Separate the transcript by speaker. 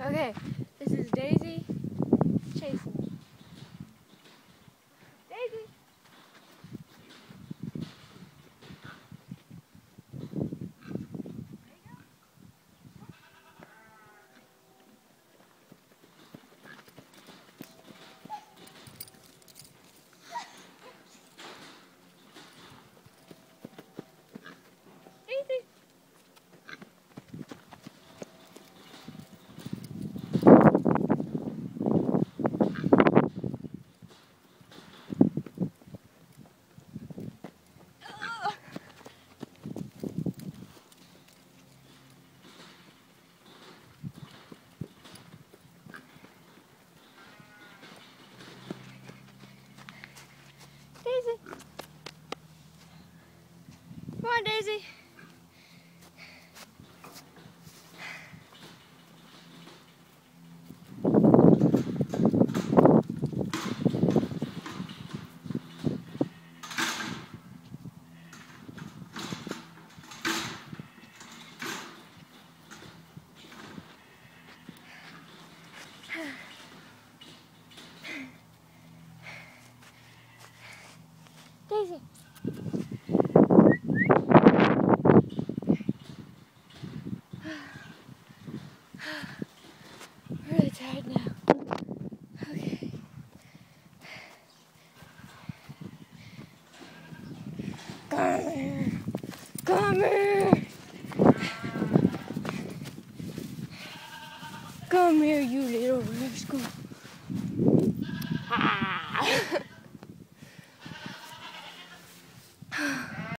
Speaker 1: Okay, this is Daisy chasing me. Daisy! Daisy! Daisy! Come on, Daisy! Daisy! I'm really tired now. Okay. Come here! Come here! Come here, you little